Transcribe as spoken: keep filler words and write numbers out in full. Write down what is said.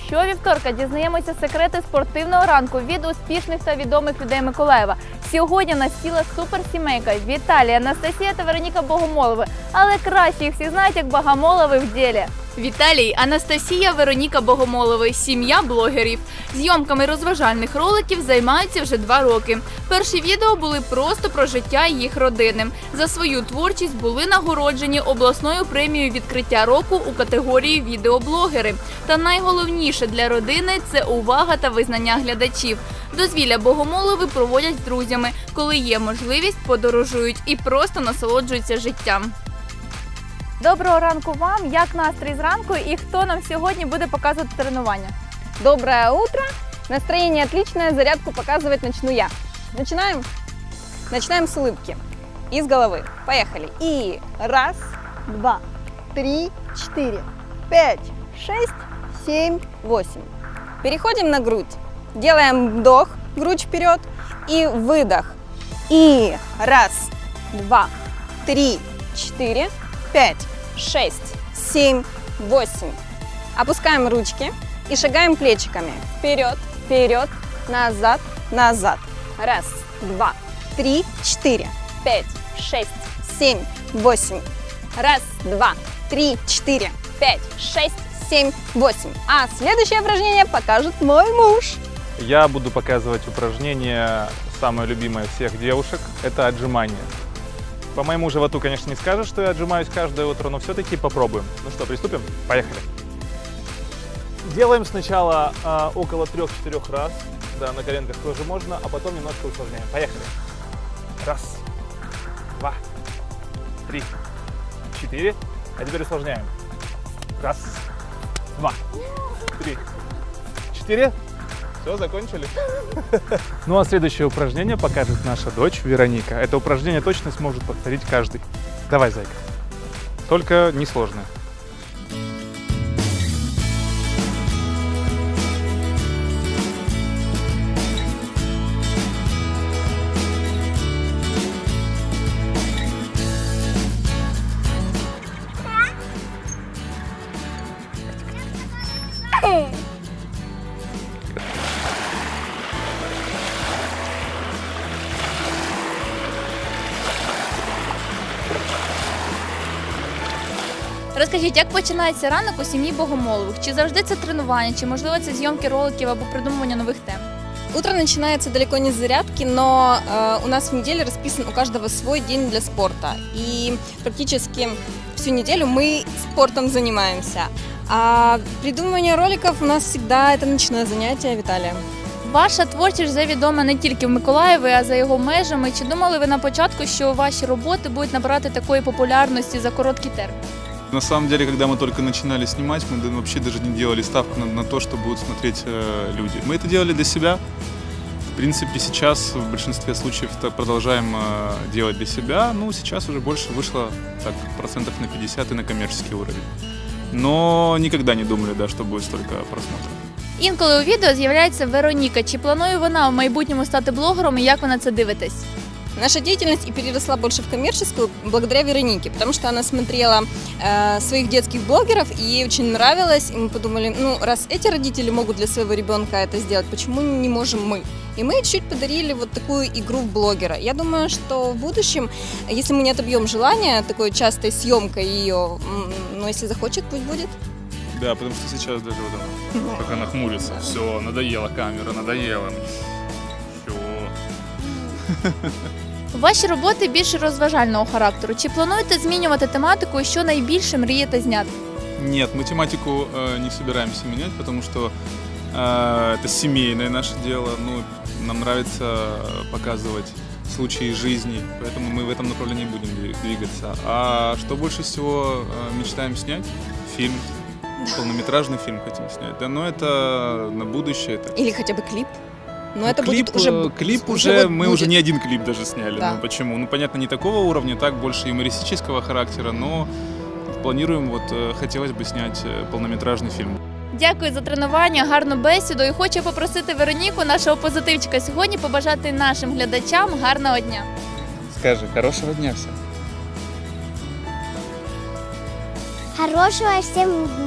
Щовівторка дізнаємося секрети спортивного ранку від успішних та відомих людей Миколаєва. Сьогодні в нас ціла суперсімейка – Віталій, Анастасія та Вероніка Богомолови. Але краще їх всі знають як Богомолови в ділі. Віталій, Анастасія, Вероніка Богомолови – сім'я блогерів. Зйомками розважальних роликів займаються вже два роки. Перші відео були просто про життя їх родини. За свою творчість були нагороджені обласною премією відкриття року у категорії «Відеоблогери». Та найголовніше для родини – це увага та визнання глядачів. Дозвілля Богомолови проводять з друзями. Коли є можливість, подорожують і просто насолоджуються життям. Доброго ранку вам! Як настрій зранку і хто нам сьогодні буде показувати тренування? Доброе утро! Настроение отличное, зарядку показывать начну я. Начинаем? Начинаем с улыбки. Из головы. Поехали. И раз, два, три, четыре, пять, шесть, семь, восемь. Переходим на грудь. Делаем вдох, грудь вперед и выдох. И раз, два, три, четыре, пять, шесть, семь, восемь. Опускаем ручки и шагаем плечиками. Вперед, вперед, назад, назад. Раз, два, три, четыре, пять, шесть, семь, восемь. Раз, два, три, четыре, пять, шесть, семь, восемь. А следующее упражнение покажет мой муж. Я буду показывать упражнение, самое любимое всех девушек, это отжимания. По моему животу, конечно, не скажешь, что я отжимаюсь каждое утро, но все-таки попробуем. Ну что, приступим? Поехали. Делаем сначала э, около трех-четырех раз, да, на коленках тоже можно, а потом немножко усложняем. Поехали. Раз, два, три, четыре. А теперь усложняем. Раз, два, три, четыре. Все, закончили. Ну а следующее упражнение покажет наша дочь Вероника. Это упражнение точно сможет повторить каждый. Давай, зайка. Только несложное. Розкажіть, як починається ранок у сім'ї Богомолових? Чи завжди це тренування, чи можливо це зйомки роликів або придумування нових тем? Утро начинается далеко не с зарядки, но э, у нас в неделе расписан у каждого свой день для спорта. И практически всю неделю мы спортом занимаемся. А придумывание роликов у нас всегда это ночное занятие Виталия. Ваша творчість вже відома не тільки в Миколаєві, а за його межами. Чи думали ви на початку, що ваші роботи будуть набирати такої популярності за короткий термін? На самом деле, когда мы только начинали снимать, мы вообще даже не делали ставку на, на то, что будут смотреть э, люди. Мы это делали для себя. В принципе, сейчас в большинстве случаев продолжаем э, делать для себя. Ну, сейчас уже больше вышло так, процентов на пятьдесят и на коммерческий уровень. Но никогда не думали, да, что будет столько просмотров. Інколи у відео з'являється Вероніка. Чи планує вона в майбутньому стати блогером і як ви на це дивитесь? Наша деятельность и переросла больше в коммерческую благодаря Веронике, потому что она смотрела э, своих детских блогеров, и ей очень нравилось, и мы подумали, ну, раз эти родители могут для своего ребенка это сделать, почему не можем мы? И мы чуть подарили вот такую игру в блогера. Я думаю, что в будущем, если мы не отобьем желание такой частой съемкой ее, ну, если захочет, пусть будет. Да, потому что сейчас даже вот она, как она хмурится. Все, надоела камера, надоела. Все. Ваші роботи більше розважального характеру. Чи плануєте змінювати тематику і що найбільше мрієте зняти? Нет, мы тематику э, не собираемся менять, потому что э, это семейное наше дело. Ну, нам нравится показывать случаи жизни, поэтому мы в этом направлении будем двигаться. А что больше всего э, мечтаем снять? Фильм. Полнометражный фильм хотим снять. Да, но это на будущее. Это... Или хотя бы клип. Но ну, это клип, будет уже... Клип уже, уже мы будет. уже не один клип даже сняли. Да. Ну почему? Ну понятно, не такого уровня, так больше юмористического характера, но планируем, вот хотелось бы снять полнометражный фильм. Дякую за тренування, гарну бесіду і хочу попросити Вероніку, нашого позитивчика, сьогодні побажати нашим глядачам гарного дня. Скажи, хорошего дня всем. Хорошего всем дня.